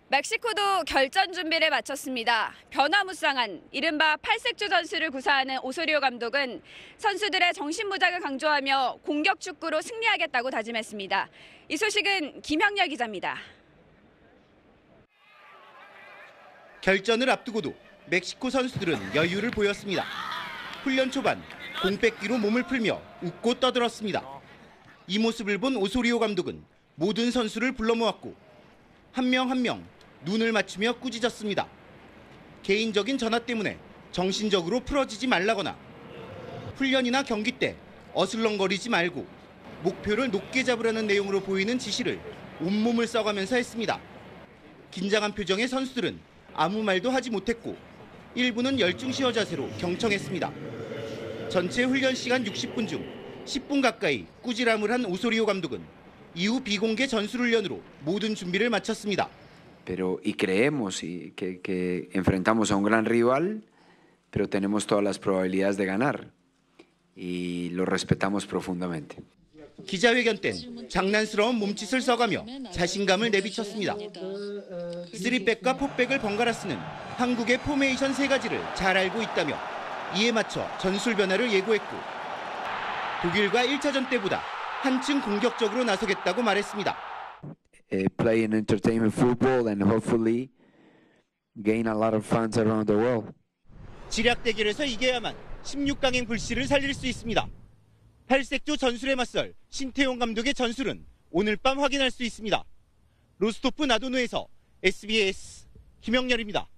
멕시코도 결전 준비를 마쳤습니다. 변화무쌍한 이른바 팔색조 전술을 구사하는 오소리오 감독은 선수들의 정신무장을 강조하며 공격 축구로 승리하겠다고 다짐했습니다. 이 소식은 김형렬 기자입니다. 결전을 앞두고도 멕시코 선수들은 여유를 보였습니다. 훈련 초반 공 뺏기로 몸을 풀며 웃고 떠들었습니다. 이 모습을 본 오소리오 감독은 모든 선수를 불러 모았고 한 명 한 명 눈을 맞추며 꾸짖었습니다. 개인적인 전화 때문에 정신적으로 풀어지지 말라거나 훈련이나 경기 때 어슬렁거리지 말고 목표를 높게 잡으라는 내용으로 보이는 지시를 온몸을 써가면서 했습니다. 긴장한 표정의 선수들은 아무 말도 하지 못했고 일부는 열중시어 자세로 경청했습니다. 전체 훈련 시간 60분 중 10분 가까이 꾸지람을 한 오소리오 감독은 이후 비공개 전술훈련으로 모든 준비를 마쳤습니다. Pero y creemos que enfrentamos a un gran rival, pero tenemos todas las probabilidades de ganar y lo respetamos profundamente. 기자회견 땐 장난스러운 몸짓을 써가며 자신감을 내비쳤습니다. 3백과 4백을 번갈아 쓰는 한국의 포메이션 3가지를 잘 알고 있다며 이에 맞춰 전술 변화를 예고했고 독일과 1차전 때보다 한층 공격적으로 나서겠다고 말했습니다. Play in entertainment football and hopefully gain a lot of fans around the world. 지략 대결에서 이겨야만 16강행 불씨를 살릴 수 있습니다. 팔색조 전술에 맞설 신태용 감독의 전술은 오늘 밤 확인할 수 있습니다. 로스토프 나도누에서 SBS 김형렬입니다.